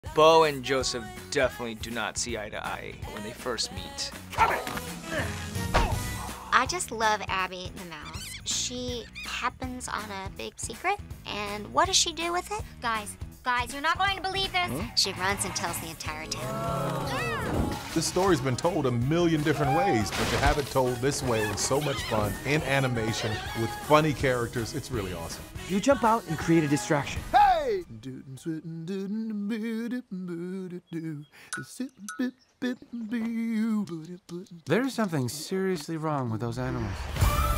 Bo and Joseph definitely do not see eye to eye when they first meet. I just love Abby the mouse. She happens on a big secret, and what does she do with it? Guys, you're not going to believe this. Huh? She runs and tells the entire town. This story's been told a million different ways, but to have it told this way with so much fun, in animation, with funny characters, it's really awesome. You jump out and create a distraction. Hey! There's something seriously wrong with those animals.